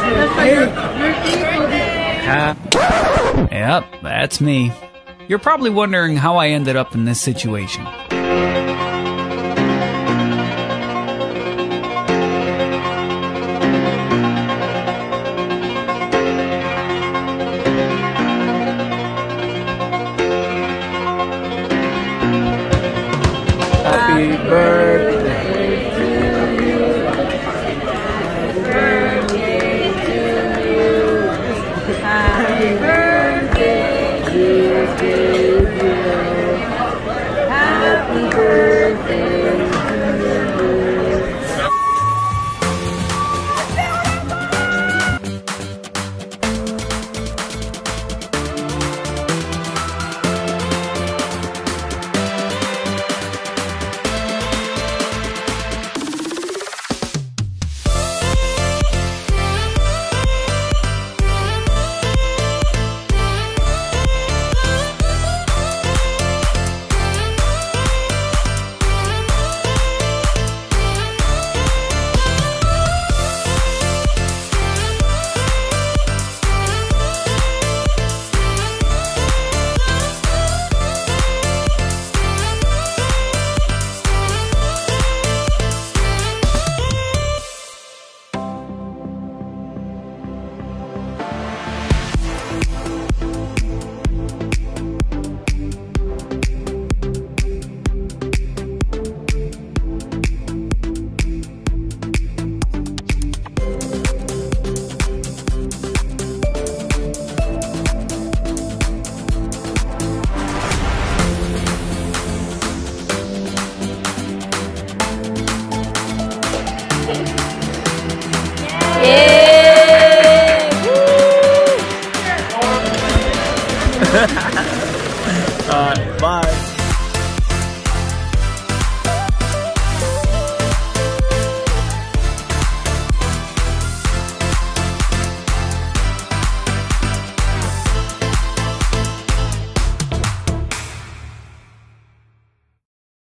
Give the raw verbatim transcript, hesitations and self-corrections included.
Uh, yep, that's me. You're probably wondering how I ended up in this situation. Happy birthday to you. Happy birthday to you. Happy birthday to you. Alright, bye.